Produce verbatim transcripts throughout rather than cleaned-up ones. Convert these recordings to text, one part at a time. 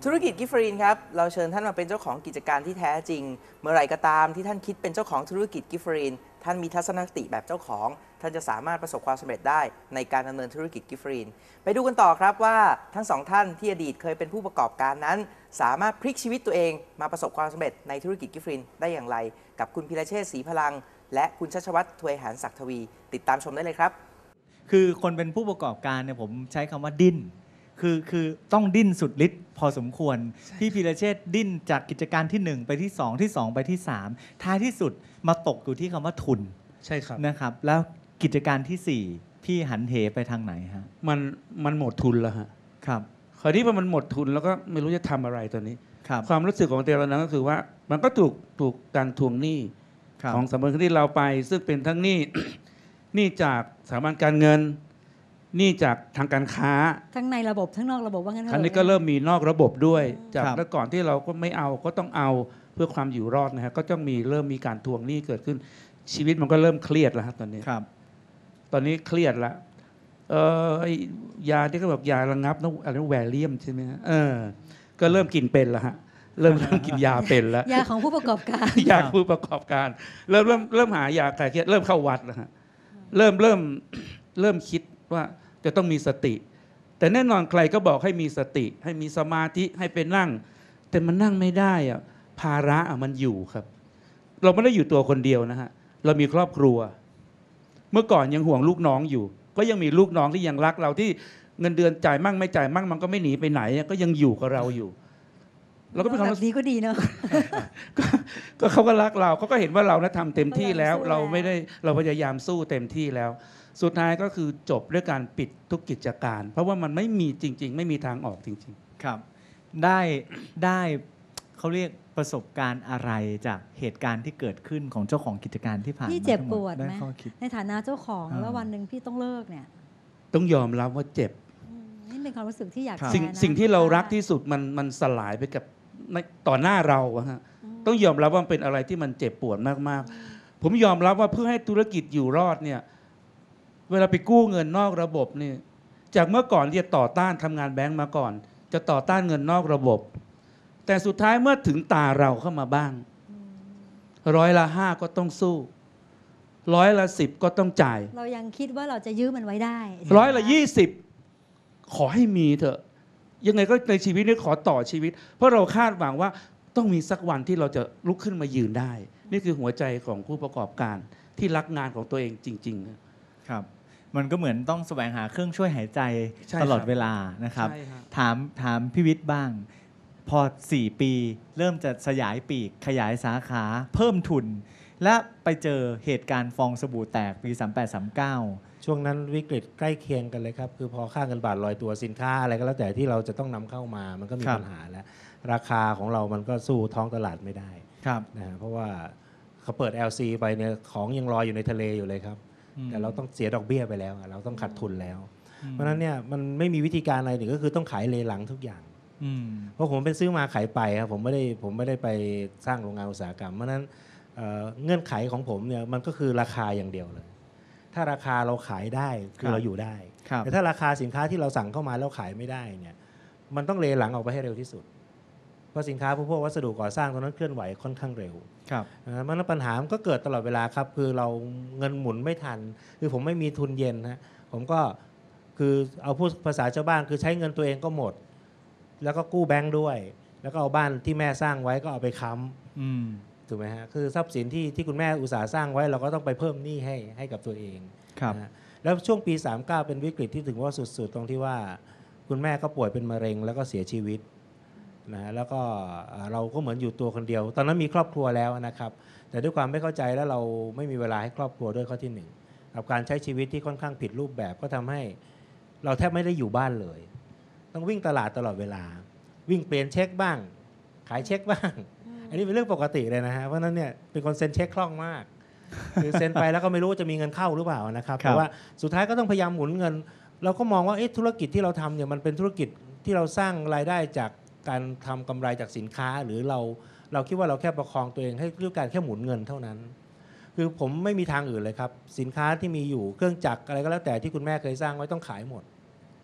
ธุรกิจกิฟฟรีนครับเราเชิญท่านมาเป็นเจ้าของกิจการที่แท้จริงเมื่อไหร่ก็ตามที่ท่านคิดเป็นเจ้าของธุรกิจกิฟฟรีนท่านมีทัศนคติแบบเจ้าของท่านจะสามารถประสบความสำเร็จได้ในการดำเนินธุรกิจกิฟฟรีนไปดูกันต่อครับว่าทั้งสองท่านที่อดีตเคยเป็นผู้ประกอบการนั้นสามารถพลิกชีวิตตัวเองมาประสบความสำเร็จในธุรกิจกิฟฟรีนได้อย่างไรกับคุณพิรเชษฐ์ศรีพลังและคุณชัชวัฒน์ถวยหารศักดิ์ทวีติดตามชมได้เลยครับคือคนเป็นผู้ประกอบการเนี่ยผมใช้คำว่าดิ้นคือคือต้องดิ้นสุดฤทธิ์พอสมควรพี่พีรเชษฐ์ดิ้นจากกิจการที่หนึ่งไปที่สองที่สองไปที่สามท้ายที่สุดมาตกอยู่ที่คำว่าทุนใช่ครับนะครับแล้วกิจการที่สี่พี่หันเหไปทางไหนฮะมันมันหมดทุนแล้วฮะครับคราวนี้พอมันหมดทุนแล้วก็ไม่รู้จะทำอะไรตอนนี้ครับความรู้สึกของเตเรานั้นก็คือว่ามันก็ถูกถูกการทวงหนี้ของสถาบันที่เราไปซึ่งเป็นทั้งหนี้ หนี้จากสถาบันการเงินหนี้จากทางการค้าทั้งในระบบทั้งนอกระบบว่างั้นเถอะคราวนี้ก็เริ่มมีนอกระบบด้วยจากเมื่อก่อนที่เราก็ไม่เอาก็ต้องเอาเพื่อความอยู่รอดนะฮะก็ต้องมีเริ่มมีการทวงหนี้เกิดขึ้นชีวิตมันก็เริ่มเครียดแล้วครับตอนนี้ครับตอนนี้เครียดละเออยาที่เขาบอกยาระงับน้ำอะไรแวลเลียมใช่ไหมฮะเออก็เริ่มกินเป็นแล้วฮะเริ่มเริ่มกินยาเป็นแล้วยาของผู้ประกอบการยาผู้ประกอบการเริ่มเริ่มเริ่มหายาคลายเครียดเริ่มเข้าวัดแล้วฮะเริ่มเริ่มเริ่มคิดว่าจะต้องมีสติแต่แน่นอนใครก็บอกให้มีสติให้มีสมาธิให้ไปนั่งแต่มันนั่งไม่ได้อะภาระอะมันอยู่ครับเราไม่ได้อยู่ตัวคนเดียวนะฮะเรามีครอบครัวเมื่อก่อนยังห่วงลูกน้องอยู่ก็ยังมีลูกน้องที่ยังรักเราที่เงินเดือนจ่ายมั่งไม่จ่ายมั่งมันก็ไม่หนีไปไหนก็ยังอยู่กับเราอยู่เราก็เป็นแบบนี้ก็ดีเนาะก็เขาก็รักเราเขาก็เห็นว่าเรานะทำเต็มที่แล้วเราไม่ได้เราพยายามสู้เต็มที่แล้วสุดท้ายก็คือจบด้วยการปิดทุกกิจการเพราะว่ามันไม่มีจริงๆไม่มีทางออกจริงๆครับได้ได้เขาเรียกประสบการณ์อะไรจากเหตุการณ์ที่เกิดขึ้นของเจ้าของกิจการที่ผ่านมาพี่เจ็บปวดไหมในฐานะเจ้าของแล้ววันหนึ่งพี่ต้องเลิกเนี่ยต้องยอมรับว่าเจ็บนี่เป็นความรู้สึกที่อยากสิ่งสิ่งที่เรารักที่สุดมันมันสลายไปกับต่อหน้าเราฮะต้องยอมรับว่าเป็นอะไรที่มันเจ็บปวดมากๆผมยอมรับว่าเพื่อให้ธุรกิจอยู่รอดเนี่ยเวลาไปกู้เงินนอกระบบเนี่ยจากเมื่อก่อนที่จะต่อต้านทำงานแบงก์มาก่อนจะต่อต้านเงินนอกระบบแต่สุดท้ายเมื่อถึงตาเราเข้ามาบ้างร้อยละห้าก็ต้องสู้ร้อยละสิบก็ต้องจ่ายเรายังคิดว่าเราจะยื้อมันไว้ได้ร้อยละยี่สิบขอให้มีเถอะยังไงก็ในชีวิตนี้ขอต่อชีวิตเพราะเราคาดหวังว่าต้องมีสักวันที่เราจะลุกขึ้นมายืนได้นี่คือหัวใจของผู้ประกอบการที่รักงานของตัวเองจริงๆครับมันก็เหมือนต้องแสวงหาเครื่องช่วยหายใจตลอดเวลานะครับถามถามพี่วิทย์บ้างพอสี่ปีเริ่มจะสยายปีกขยายสาขาเพิ่มทุนและไปเจอเหตุการณ์ฟองสบู่แตกปีสามแปด สามเก้าช่วงนั้นวิกฤตใกล้เคียงกันเลยครับคือพอค่าเงินบาทลอยตัวสินค้าอะไรก็แล้วแต่ที่เราจะต้องนำเข้ามามันก็มีปัญหาแล้วราคาของเรามันก็สู้ท้องตลาดไม่ได้นะฮะเพราะว่าเขาเปิด แอล ซี ไปเนี่ยของยังลอยอยู่ในทะเลอยู่เลยครับแต่เราต้องเสียดอกเบี้ยไปแล้วเราต้องขาดทุนแล้วเพราะฉะนั้นเนี่ยมันไม่มีวิธีการอะไรหนึ่งก็คือต้องขายเลหลังทุกอย่างเพราะผมเป็นซื้อมาขายไปครับผมไม่ได้ผมไม่ได้ไปสร้างโรงงานอุตสาหกรรมเพราะฉะนั้นเงื่อนไขของผมเนี่ยมันก็คือราคาอย่างเดียวเลยถ้าราคาเราขายได้คือเราอยู่ได้แต่ถ้าราคาสินค้าที่เราสั่งเข้ามาแล้วขายไม่ได้เนี่ยมันต้องเลหลังออกไปให้เร็วที่สุดเพราะสินค้าพวกวัสดุก่อสร้างตอนนั้นเคลื่อนไหวค่อนข้างเร็วครับมันปัญหามันก็เกิดตลอดเวลาครับคือเราเงินหมุนไม่ทันคือผมไม่มีทุนเย็นนะผมก็คือเอาพูดภาษาชาวบ้านคือใช้เงินตัวเองก็หมดแล้วก็กู้แบงค์ด้วยแล้วก็เอาบ้านที่แม่สร้างไว้ก็เอาไปค้ำถูกไหมฮะคือทรัพย์สินที่ที่คุณแม่อุตสาห์สร้างไว้เราก็ต้องไปเพิ่มหนี้ให้ให้กับตัวเองนะแล้วช่วงปีสามสิบเก้าเป็นวิกฤตที่ถึงว่าสุดๆตรงที่ว่าคุณแม่ก็ป่วยเป็นมะเร็งแล้วก็เสียชีวิตนะแล้วก็เราก็เหมือนอยู่ตัวคนเดียวตอนนั้นมีครอบครัวแล้วนะครับแต่ด้วยความไม่เข้าใจแล้วเราไม่มีเวลาให้ครอบครัวด้วยข้อที่หนึ่งกับการใช้ชีวิตที่ค่อนข้างผิดรูปแบบก็ทำให้เราแทบไม่ได้อยู่บ้านเลยต้องวิ่งตลาดตลอดเวลาวิ่งเปลี่ยนเช็คบ้างขายเช็คบ้างอันนี้เป็นเรื่องปกติเลยนะฮะเพราะนั้นเนี่ยเป็นคนเซ็นเช็คคล่องมากคือเซ็นไปแล้วก็ไม่รู้จะมีเงินเข้าหรือเปล่านะครับแต่ว่าสุดท้ายก็ต้องพยายามหมุนเงินเราก็มองว่าธุรกิจที่เราทำเนี่ยมันเป็นธุรกิจที่เราสร้างรายได้จากการทำกำไรจากสินค้าหรือเราเราคิดว่าเราแค่ประคองตัวเองให้ด้วยการแค่หมุนเงินเท่านั้นคือผมไม่มีทางอื่นเลยครับสินค้าที่มีอยู่เครื่องจักรอะไรก็แล้วแต่ที่คุณแม่เคยสร้างไว้ต้องขายหมด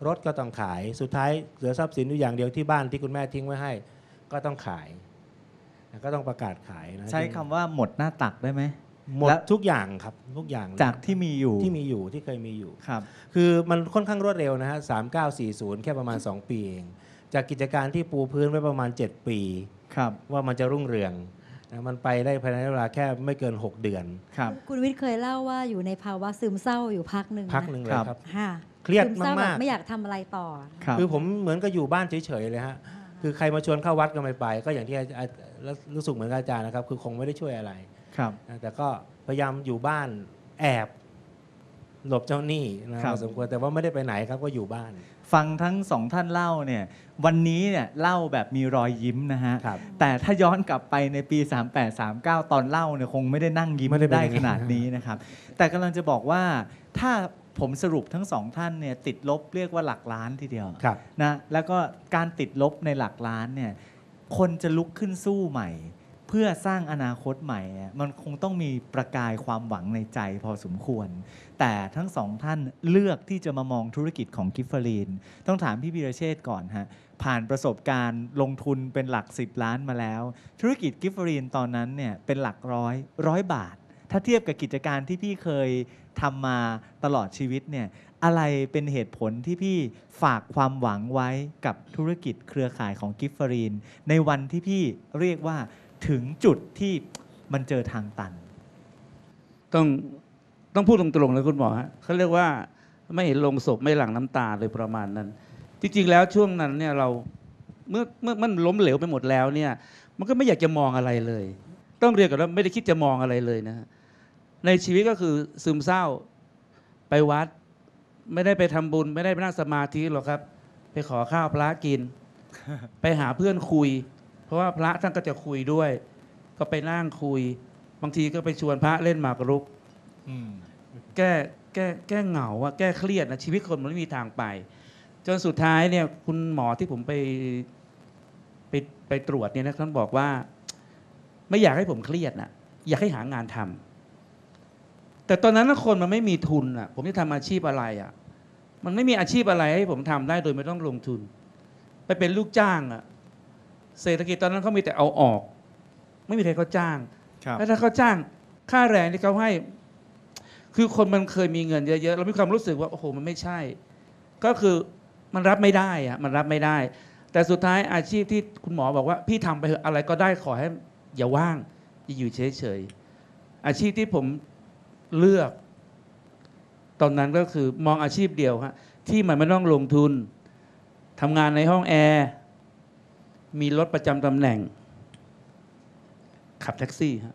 รถก็ต้องขายสุดท้ายเหลือทรัพย์สินอยู่อย่างเดียวที่บ้านที่คุณแม่ทิ้งไว้ให้ก็ต้องขายก็ต้องประกาศขายนะใช้คำว่าหมดหน้าตักได้ไหมหมดทุกอย่างครับทุกอย่างจากที่มีอยู่ที่มีอยู่ที่เคยมีอยู่ครับคือมันค่อนข้างรวดเร็วนะฮะสามเก้าสี่ศูนย์แค่ประมาณสองปีเองจากกิจการที่ปูพื้นไว้ประมาณเจ็ดปีครับว่ามันจะรุ่งเรืองนะมันไปได้ภายในเวลาแค่ไม่เกินหกเดือนครับคุณวิทย์เคยเล่าว่าอยู่ในภาวะซึมเศร้าอยู่พักหนึ่งพักหนึ่งเลยครับเครียดมากๆไม่อยากทำอะไรต่อคือผมเหมือนกับอยู่บ้านเฉยๆเลยฮะคือใครมาชวนเข้าวัดก็ไม่ไปก็อย่างที่รู้สึกเหมือนอาจารย์นะครับคือคงไม่ได้ช่วยอะไรครับแต่ก็พยายามอยู่บ้านแอบหลบเจ้าหนี้นะสมควรแต่ว่าไม่ได้ไปไหนครับก็อยู่บ้านฟังทั้งสองท่านเล่าเนี่ยวันนี้เนี่ยเล่าแบบมีรอยยิ้มนะฮะแต่ถ้าย้อนกลับไปในปีสามแปด สามเก้าตอนเล่าเนี่ยคงไม่ได้นั่งยิ้มได้ขนาดนี้นะครับแต่กำลังจะบอกว่าถ้าผมสรุปทั้งสองท่านเนี่ยติดลบเรียกว่าหลักล้านทีเดียวนะแล้วก็การติดลบในหลักล้านเนี่ยคนจะลุกขึ้นสู้ใหม่เพื่อสร้างอนาคตใหม่มันคงต้องมีประกายความหวังในใจพอสมควรแต่ทั้งสองท่านเลือกที่จะมามองธุรกิจของกิฟเฟอรีนต้องถามพี่วีรเชษฐ์ก่อนฮะผ่านประสบการณ์ลงทุนเป็นหลักสิบล้านมาแล้วธุรกิจกิฟเฟอรีนตอนนั้นเนี่ยเป็นหลักร้อยร้อยบาทถ้าเทียบกับกิจการที่พี่เคยทำมาตลอดชีวิตเนี่ยอะไรเป็นเหตุผลที่พี่ฝากความหวังไว้กับธุรกิจเครือข่ายของกิฟเฟอรีนในวันที่พี่เรียกว่าถึงจุดที่มันเจอทางตันต้องต้องพูดตรงๆเลยคุณหมอฮะเขาเรียกว่าไม่เห็นลงศพไม่หลั่งน้ำตาเลยประมาณนั้นจริงๆแล้วช่วงนั้นเนี่ยเราเมื่อเมื่อมันล้มเหลวไปหมดแล้วเนี่ยมันก็ไม่อยากจะมองอะไรเลยต้องเรียนก่อนว่าไม่ได้คิดจะมองอะไรเลยนะในชีวิตก็คือซึมเศร้าไปวัดไม่ได้ไปทำบุญไม่ได้ไปนั่งสมาธิหรอกครับไปขอข้าวพระกิน ไปหาเพื่อนคุยเพราะว่าพระท่านก็จะคุยด้วยก็ไปนั่งคุยบางทีก็ไปชวนพระเล่นหมากรุกแก้แก้แก้เหงาอะแก้เครียดนะชีวิตคนมันไม่มีทางไปจนสุดท้ายเนี่ยคุณหมอที่ผมไปไปไปตรวจเนี่ยนะท่านบอกว่าไม่อยากให้ผมเครียดนะอยากให้หางานทำแต่ตอนนั้นคนมันไม่มีทุนอะผมจะทำอาชีพอะไรอะมันไม่มีอาชีพอะไรให้ผมทำได้โดยไม่ต้องลงทุนไปเป็นลูกจ้างอะเศรษฐกิจตอนนั้นเขามีแต่เอาออกไม่มีใครเขาจ้างแล้วถ้าเขาจ้างค่าแรงที่เขาให้คือคนมันเคยมีเงินเยอะๆเรามีความรู้สึกว่าโอ้โหมันไม่ใช่ก็คือมันรับไม่ได้อะมันรับไม่ได้แต่สุดท้ายอาชีพที่คุณหมอบอกว่าพี่ทำไปเถอะอะไรก็ได้ขอให้อย่าว่างอย่าอยู่เฉยๆอาชีพที่ผมเลือกตอนนั้นก็คือมองอาชีพเดียวฮะที่มันไม่ต้องลงทุนทำงานในห้องแอร์มีรถประจำตำแหน่งขับแท็กซี่ฮะ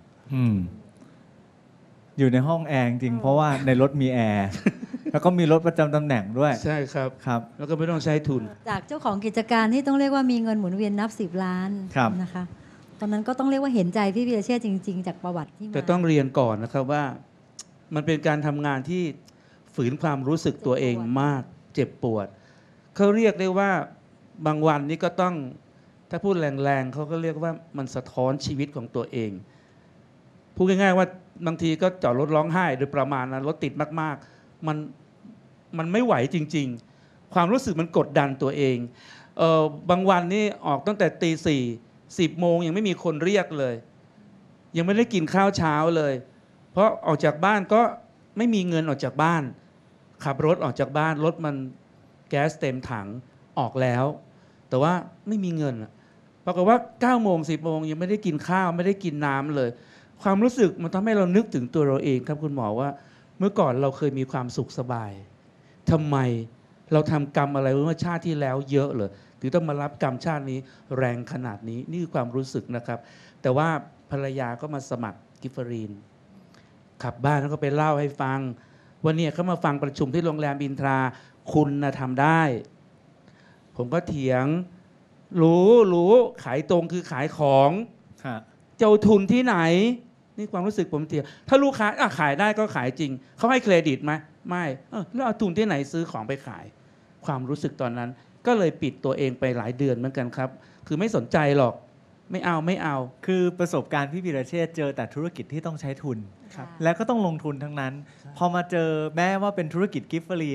อยู่ในห้องแอร์จริงเพราะว่าในรถมีแอร์ แล้วก็มีรถประจำตำแหน่งด้วยใช่ครับครับแล้วก็ไม่ต้องใช้ทุนจากเจ้าของกิจการที่ต้องเรียกว่ามีเงินหมุนเวียนนับสิบล้านนะคะตอนนั้นก็ต้องเรียกว่าเห็นใจพี่วีรเชษฐ์จริงๆจากประวัติที่มาแต่ต้องเรียนก่อนนะครับว่ามันเป็นการทำงานที่ฝืนความรู้สึกตัวเองมากเจ็บปวดเขาเรียกได้ว่าบางวันนี้ก็ต้องถ้าพูดแรงๆเขาก็เรียกว่ามันสะท้อนชีวิตของตัวเองพูดง่ายๆว่าบางทีก็จอดรถร้องไห้โดยประมาณนั้นรถติดมากๆมันมันไม่ไหวจริงๆความรู้สึกมันกดดันตัวเองเออบางวันนี่ออกตั้งแต่ตีสี่สิบโมงยังไม่มีคนเรียกเลยยังไม่ได้กินข้าวเช้าเลยเพราะออกจากบ้านก็ไม่มีเงินออกจากบ้านขับรถออกจากบ้านรถมันแก๊สเต็มถังออกแล้วแต่ว่าไม่มีเงินปรากฏว่าเก้าโมงสิบโมงยังไม่ได้กินข้าวไม่ได้กินน้ำเลยความรู้สึกมันทำให้เรานึกถึงตัวเราเองครับคุณหมอว่าเมื่อก่อนเราเคยมีความสุขสบายทำไมเราทำกรรมอะไรเมื่อชาติที่แล้วเยอะเลยถึงต้องมารับกรรมชาตินี้แรงขนาดนี้นี่คือความรู้สึกนะครับแต่ว่าภรรยาก็มาสมัครกิฟเฟอรีนขับบ้านแล้วก็ไปเล่าให้ฟังวันนี้เขามาฟังประชุมที่โรงแรมอินทราคุณนะทำได้ผมก็เถียงรู้รู้ขายตรงคือขายของเจ้าทุนที่ไหนนี่ความรู้สึกผมเถียงถ้าลูกค้าขายได้ก็ขายจริงเขาให้เครดิตไหมไม่เออแล้วเอาทุนที่ไหนซื้อของไปขายความรู้สึกตอนนั้นก็เลยปิดตัวเองไปหลายเดือนเหมือนกันครับคือไม่สนใจหรอกไม่เอาไม่เอาคือประสบการณ์พี่วีรเชษฐ์เจอแต่ธุรกิจที่ต้องใช้ทุนแล้วก็ต้องลงทุนทั้งนั้นพอมาเจอแม้ว่าเป็นธุรกิจกิฟเฟอรีน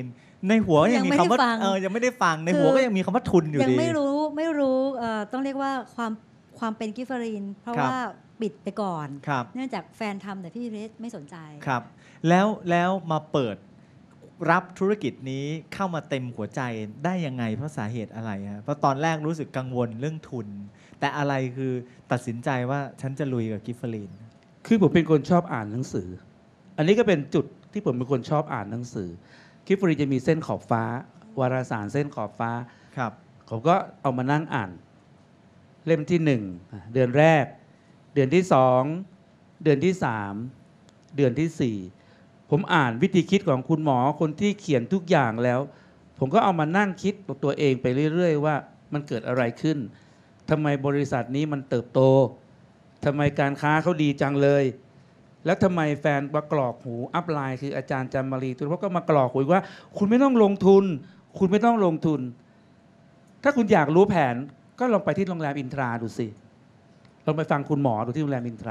ในหัวก็ยังมียังไม่คำว่าได้ฟังเออยังไม่ได้ฟังในคือหัวก็ยังมีคำว่าทุนอยู่ยังดีไม่รู้ไม่รู้เอ่อต้องเรียกว่าความความเป็นกิฟเฟอรีนเพราะครับว่าปิดไปก่อนครับเนื่องจากแฟนทำแต่พี่เพชรไม่สนใจครับ แล้วแล้วมาเปิดรับธุรกิจนี้เข้ามาเต็มหัวใจได้ยังไงเพราะสาเหตุอะไรฮะเพราะตอนแรกรู้สึกกังวลเรื่องทุน แต่อะไรคือตัดสินใจว่าฉันจะลุยกับกิฟเฟอรีนคือผมเป็นคนชอบอ่านหนังสือ อันนี้ก็เป็นจุดที่ผมเป็นคนชอบอ่านหนังสือกิฟฟรีจะมีเส้นขอบฟ้าวารสารเส้นขอบฟ้าครับผมก็เอามานั่งอ่าน เล่มที่หนึ่งเดือนแรก เดือนที่สองเดือนที่สามเดือนที่สี่ผมอ่านวิธีคิดของคุณหมอคนที่เขียนทุกอย่างแล้ว ผมก็เอามานั่งคิดตัวเองไปเรื่อยๆว่ามันเกิดอะไรขึ้นทำไมบริษัทนี้มันเติบโตทำไมการค้าเขาดีจังเลย แล้วทำไมแฟนมากรอกหูอัพไลน์คืออาจารย์จันมารีทุนเขาก็มากรอกหูว่า คุณไม่ต้องลงทุน คุณไม่ต้องลงทุน ถ้าคุณอยากรู้แผนก็ลองไปที่โรงแรมอินทราดูสิลองไปฟังคุณหมอดูที่โรงแรมอินทรา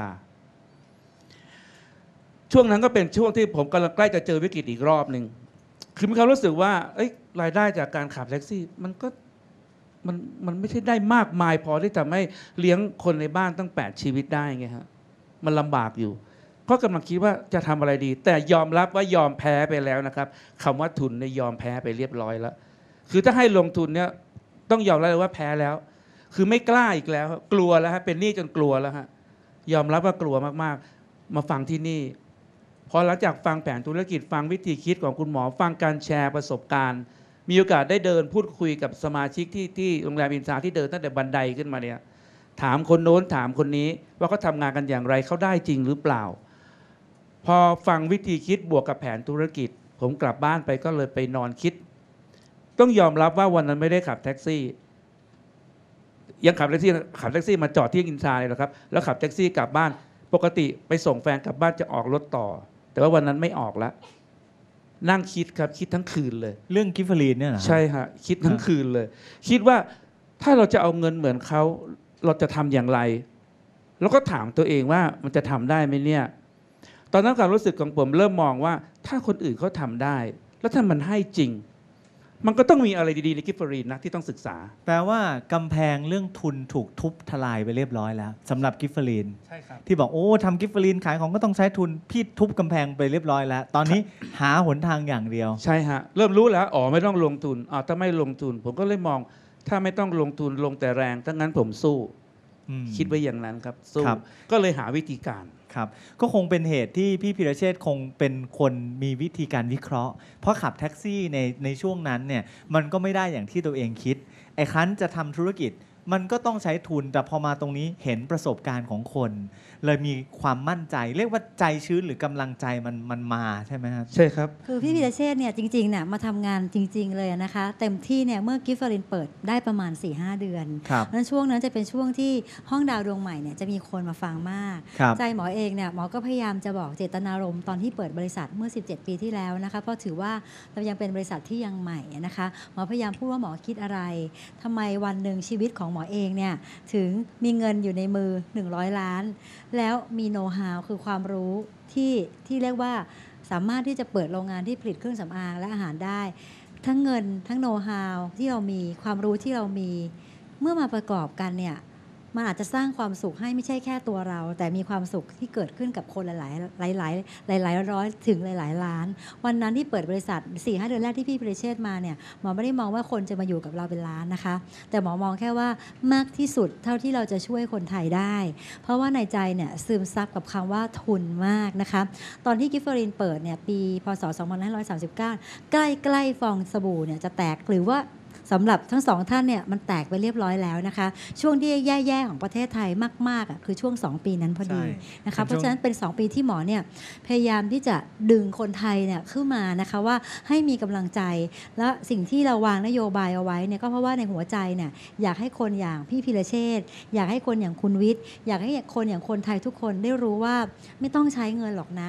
ช่วงนั้นก็เป็นช่วงที่ผมกำลังใกล้จะเจอวิกฤตอีกรอบหนึ่งคือมีความรู้สึกว่าเอ้ยรายได้จากการขับแท็กซี่มันก็มันมันไม่ใช่ได้มากมายพอที่จะไม่เลี้ยงคนในบ้านตั้งแปดชีวิตได้ไงฮะมันลำบากอยู่ก็กำลังคิดว่าจะทำอะไรดี แต่ยอมรับว่ายอมแพ้ไปแล้วนะครับคำว่าทุนในยยอมแพ้ไปเรียบร้อยแล้วคือถ้าให้ลงทุนเนี่ยต้องยอมรับเลยว่าแพ้แล้ว คือไม่กล้าอีกแล้วกลัวแล้วฮะเป็นหนี้จนกลัวแล้วฮะยอมรับว่ากลัวมากๆมาฟังที่นี่พอหลังจากฟังแผนธุรกิจฟังวิธีคิดของคุณหมอฟังการแชร์ประสบการณ์มีโอกาสได้เดินพูดคุยกับสมาชิกที่ที่โรงแรมอินทราที่เดินตั้งแต่บันไดขึ้นมาเนี่ยถามคนโน้นถามคนนี้ว่าเขาทำงานกันอย่างไรเขาได้จริงหรือเปล่าพอฟังวิธีคิดบวกกับแผนธุรกิจผมกลับบ้านไปก็เลยไปนอนคิดต้องยอมรับว่าวันนั้นไม่ได้ขับแท็กซี่ยังขับแท็กซี่ขับแท็กซี่มาจอดที่อินทราเลยนะครับแล้วขับแท็กซี่กลับบ้านปกติไปส่งแฟนกลับบ้านจะออกรถต่อแต่ว่าวันนั้นไม่ออกแล้วนั่งคิดครับคิดทั้งคืนเลยเรื่องกิฟเฟอรีนเนี่ยเหรอใช่ฮะคิดทั้งคืนเลย คิดว่าถ้าเราจะเอาเงินเหมือนเขาเราจะทำอย่างไรแล้วก็ถามตัวเองว่ามันจะทำได้ไหมเนี่ยตอนนั้นความรู้สึกของผมเริ่มมองว่าถ้าคนอื่นเขาทำได้แล้วถ้ามันให้จริงมันก็ต้องมีอะไรดีๆในกิฟเฟอรีนนะที่ต้องศึกษาแปลว่ากำแพงเรื่องทุนถูกทุบทลายไปเรียบร้อยแล้วสำหรับกิฟเฟอรีนใช่ครับที่บอกโอ้ทำกิฟเฟอรีนขายของก็ต้องใช้ทุนพี่ทุบกำแพงไปเรียบร้อยแล้วตอนนี้หาหนทางอย่างเดียวใช่ฮะเริ่มรู้แล้วอ๋อไม่ต้องลงทุนอ๋อถ้าไม่ลงทุนผมก็เลยมองถ้าไม่ต้องลงทุนลงแต่แรงถ้างั้นผมสู้คิดไว้อย่างนั้นครับสู้ก็เลยหาวิธีการครับก็คงเป็นเหตุที่พี่พิรเชษฐ์คงเป็นคนมีวิธีการวิเคราะห์เพราะขับแท็กซี่ในในช่วงนั้นเนี่ยมันก็ไม่ได้อย่างที่ตัวเองคิดไอ้คันจะทำธุรกิจมันก็ต้องใช้ทุนแต่พอมาตรงนี้เห็นประสบการณ์ของคนเลยมีความมั่นใจเรียกว่าใจชื้นหรือกำลังใจมันมันมาใช่ไหมครับใช่ครับคือพี่พิรเชษฐ์เนี่ยจริงๆเนี่ยมาทำงานจริงๆเลยนะคะเต็มที่เนี่ยเมื่อกิฟเฟอรินเปิดได้ประมาณ สี่ห้า เดือนนั้นช่วงนั้นจะเป็นช่วงที่ห้องดาวดวงใหม่เนี่ยจะมีคนมาฟังมากใจหมอเองเนี่ยหมอก็พยายามจะบอกเจตนารมณ์ตอนที่เปิดบริษัทเมื่อสิบเจ็ดปีที่แล้วนะคะเพราะถือว่าเรายังเป็นบริษัทที่ยังใหม่นะคะหมอพยายามพูดว่าหมอคิดอะไรทำไมวันหนึ่งชีวิตของหมอเองเนี่ยถึงมีเงินอยู่ในมือหนึ่งร้อยล้านแล้วมีโน้ตฮาวคือความรู้ที่ที่เรียกว่าสามารถที่จะเปิดโรงงานที่ผลิตเครื่องสำอางและอาหารได้ทั้งเงินทั้งโน้ตฮาวที่เรามีความรู้ที่เรามีเมื่อมาประกอบกันเนี่ยมันอาจจะสร้างความสุขให้ไม่ใช่แค่ตัวเราแต่มีความสุขที่เกิดขึ้นกับคนหลายๆหลายๆหลายๆร้อยถึงหลายๆล้านวันนั้นที่เปิดบริษัท สี่ห้า เดือนแรกที่พี่พิรเชษฐ์มาเนี่ยหมอไม่ได้มองว่าคนจะมาอยู่กับเราเป็นล้านนะคะแต่หมอมองแค่ว่ามากที่สุดเท่าที่เราจะช่วยคนไทยได้เพราะว่าในใจเนี่ยซึมซับกับคำว่าทุนมากนะคะตอนที่กิฟเฟอรินเปิดเนี่ยปีพ.ศ. สองพันห้าร้อยสามสิบเก้าใกล้ๆฟองสบู่เนี่ยจะแตกหรือว่าสำหรับทั้งสองท่านเนี่ยมันแตกไปเรียบร้อยแล้วนะคะช่วงที่แย่ๆของประเทศไทยมากๆอ่ะคือช่วงสองปีนั้นพอดีนะคะเพราะฉะนั้นเป็นสองปีที่หมอเนี่ยพยายามที่จะดึงคนไทยเนี่ยขึ้นมานะคะว่าให้มีกำลังใจและสิ่งที่เราวางนโยบายเอาไว้เนี่ยก็เพราะว่าในหัวใจเนี่ยอยากให้คนอย่างพี่พิรเชษฐ์อยากให้คนอย่างคุณวิทย์อยากให้คนอย่างคนไทยทุกคนได้รู้ว่าไม่ต้องใช้เงินหรอกนะ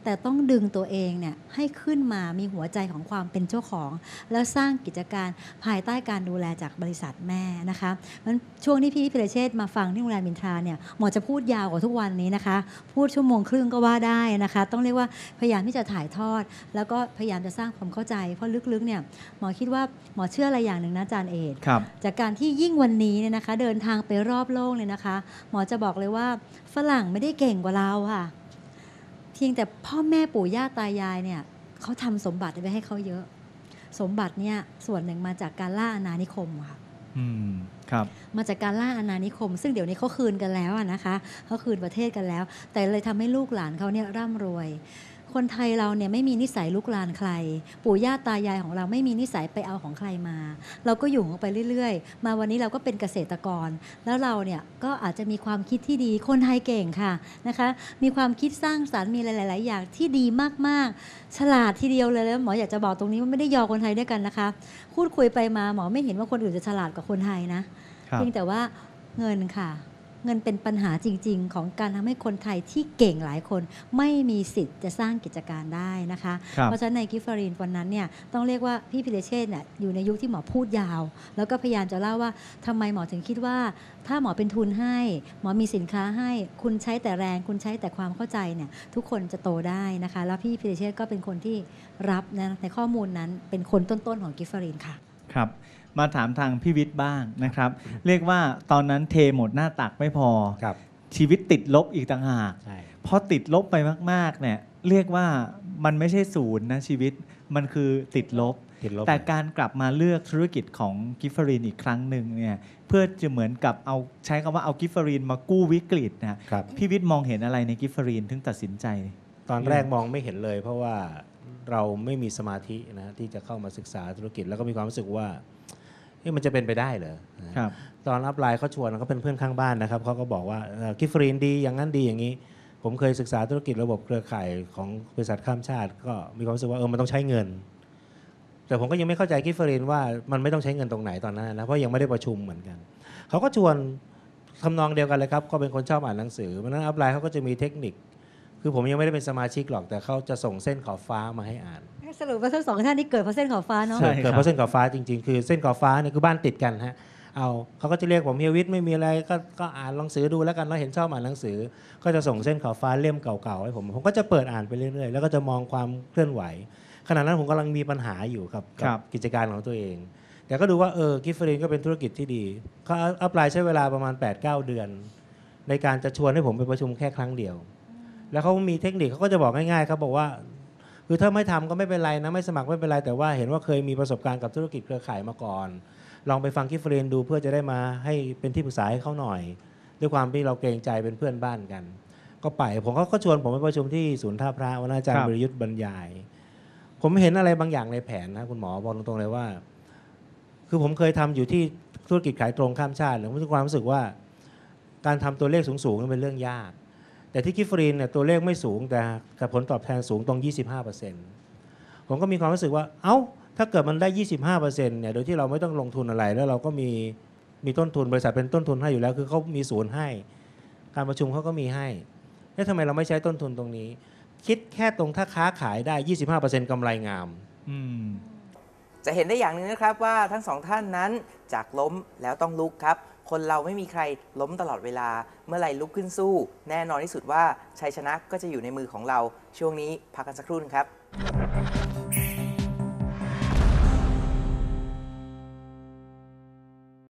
แต่ต้องดึงตัวเองเนี่ยให้ขึ้นมามีหัวใจของความเป็นเจ้าของ แล้วสร้างกิจการภายใต้การดูแลจากบริษัทแม่นะคะมันช่วงที่พี่พิเรเชษฐ์มาฟังที่โรงแรมมินทราเนี่ยหมอจะพูดยาวกว่าทุกวันนี้นะคะพูดชั่วโมงครึ่งก็ว่าได้นะคะต้องเรียกว่าพยายามที่จะถ่ายทอด แล้วก็พยายามจะสร้างความเข้าใจเพราะลึกๆเนี่ยหมอคิดว่าหมอเชื่ออะไรอย่างหนึ่งนะอาจารย์เอกจากการที่ยิ่งวันนี้เนี่ยนะคะเดินทางไปรอบโลกเลยนะคะหมอจะบอกเลยว่าฝรั่งไม่ได้เก่งกว่าเราค่ะเพียงแต่พ่อแม่ปู่ย่าตายายเนี่ยเขาทำสมบัติไว้ให้เขาเยอะสมบัติเนี่ยส่วนหนึ่งมาจากการล่าอาณานิคมค่ะอืมครับมาจากการล่าอาณานิคมซึ่งเดี๋ยวนี้เขาคืนกันแล้วนะคะเขาคืนประเทศกันแล้วแต่เลยทำให้ลูกหลานเขาเนี่ยร่ำรวยคนไทยเราเนี่ยไม่มีนิสัยลุกลานใครปู่ย่าตายายของเราไม่มีนิสัยไปเอาของใครมาเราก็อยู่ไปเรื่อยๆมาวันนี้เราก็เป็นเกษตรกรแล้วเราเนี่ยก็อาจจะมีความคิดที่ดีคนไทยเก่งค่ะนะคะมีความคิดสร้างสรรค์มีหลายๆอย่างที่ดีมากๆฉลาดทีเดียวเลยแล้วหมออยากจะบอกตรงนี้ว่าไม่ได้ยอคนไทยด้วยกันนะคะพูดคุยไปมาหมอไม่เห็นว่าคนอื่นจะฉลาดกว่าคนไทยนะเพียงแต่ว่าเงินค่ะเงินเป็นปัญหาจริงๆของการทำให้คนไทยที่เก่งหลายคนไม่มีสิทธิ์จะสร้างกิจการได้นะคะเพราะฉะนั้นในกิฟฟารีนวันนั้นเนี่ยต้องเรียกว่าพี่พิเรเชษฐ์เนี่ยอยู่ในยุคที่หมอพูดยาวแล้วก็พยายามจะเล่าว่าทำไมหมอถึงคิดว่าถ้าหมอเป็นทุนให้หมอมีสินค้าให้คุณใช้แต่แรงคุณใช้แต่ความเข้าใจเนี่ยทุกคนจะโตได้นะคะแล้วพี่พิเรเชษฐ์ก็เป็นคนที่รับนะในข้อมูลนั้นเป็นคนต้นๆของกิฟฟารีนค่ะครับมาถามทางพี่วิทย์บ้างนะครับเรียกว่าตอนนั้นเทหมดหน้าตักไม่พอชีวิตติดลบอีกต่างหากพอติดลบไปมากๆเนี่ยเรียกว่ามันไม่ใช่ศูนย์นะชีวิตมันคือติดลบแต่การกลับมาเลือกธุรกิจของกิฟฟารีนอีกครั้งหนึ่งเนี่ยเพื่อจะเหมือนกับเอาใช้คำว่าเอากิฟฟารีนมากู้วิกฤตนะพี่วิทย์มองเห็นอะไรในกิฟฟารีนถึงตัดสินใจตอนแรกมองไม่เห็นเลยเพราะว่าเราไม่มีสมาธินะที่จะเข้ามาศึกษาธุรกิจแล้วก็มีความรู้สึกว่ามันจะเป็นไปได้เหรอตอนอัพไลน์เขาชวนเขาเป็นเพื่อนข้างบ้านนะครับเขาก็บอกว่ากิฟฟารีนดีอย่างนั้นดีอย่างนี้ผมเคยศึกษาธุรกิจระบบเครือข่ายของบริษัทข้ามชาติก็มีความรู้สึกว่าเออมันต้องใช้เงินแต่ผมก็ยังไม่เข้าใจกิฟฟารีนว่ามันไม่ต้องใช้เงินตรงไหนตอนนั้นนะเพราะยังไม่ได้ประชุมเหมือนกันเขาก็ชวนทำนองเดียวกันเลยครับก็เป็นคนชอบอ่านหนังสือเพราะนั้นอัพไลน์เขาก็จะมีเทคนิคคือผมยังไม่ได้เป็นสมาชิกหรอกแต่เขาจะส่งเส้นขอบฟ้ามาให้อ่านสรุปว่าทั้งสองท่านที่เกิดเพราะเส้นขอบฟ้าเนาะเกิดเพราะเส้นขอบฟ้าจริงๆคือเส้นขอบฟ้าเนี่ยคือบ้านติดกันฮะเอาเขาก็จะเรียกผมเฮียวิทย์ไม่มีอะไรก็ก็อ่านหนังสือดูแล้วกันเราเห็นชอบอ่านหนังสือก็จะส่งเส้นขอบฟ้าเล่มเก่าๆให้ผมผมก็จะเปิดอ่านไปเรื่อยๆแล้วก็จะมองความเคลื่อนไหวขณะนั้นผมกำลังมีปัญหาอยู่กับกิจการของตัวเองแต่ก็ดูว่าเออกิฟฟารีนก็เป็นธุรกิจที่ดีเขาอัพไลน์ใช้เวลาประมาณ แปดเก้า เดือนในการจะชวนให้ผมไปประชุมแค่ครั้งเดียวแล้วเขามีเทคนิคเขาก็จะบอกง่ายๆเขาบอกว่าคือถ้าไม่ทำก็ไม่เป็นไรนะไม่สมัครไม่เป็นไรแต่ว่าเห็นว่าเคยมีประสบการณ์กับธุรกิจเครือข่ายมาก่อนลองไปฟังกิฟฟารีนดูเพื่อจะได้มาให้เป็นที่ปรึกษาให้เขาหน่อยด้วยความที่เราเกรงใจเป็นเพื่อนบ้านกันก็ไปผมเขาก็ชวนผมไปประชุมที่ศูนย์ท่าพระวันอาจารย์บริยุทธ์บรรยายผมเห็นอะไรบางอย่างในแผนนะคุณหมอบอกตรงๆเลยว่าคือผมเคยทำอยู่ที่ธุรกิจขายตรงข้ามชาติผมมีความรู้สึกว่าการทำตัวเลขสูงๆนั้นเป็นเรื่องยากแต่ที่กิฟฟารีนเนี่ยตัวเลขไม่สูงแต่กับผลตอบแทนสูงตรง ยี่สิบห้าเปอร์เซ็นต์ ผมก็มีความรู้สึกว่าเอ้าถ้าเกิดมันได้ ยี่สิบห้าเปอร์เซ็นต์ เนี่ยโดยที่เราไม่ต้องลงทุนอะไรแล้วเราก็มีมีต้นทุนบริษัทเป็นต้นทุนให้อยู่แล้วคือเขามีศูนย์ให้การประชุมเขาก็มีให้แล้วทำไมเราไม่ใช้ต้นทุนตรงนี้คิดแค่ตรงถ้าค้าขายได้ ยี่สิบห้าเปอร์เซ็นต์ กำไรงามจะเห็นได้อย่างหนึ่งนะครับว่าทั้งสองท่านนั้นจากล้มแล้วต้องลุกครับคนเราไม่มีใครล้มตลอดเวลาเมื่อไรลุกขึ้นสู้แน่นอนที่สุดว่าชัยชนะก็จะอยู่ในมือของเราช่วงนี้พักกันสักครู่นึงครับ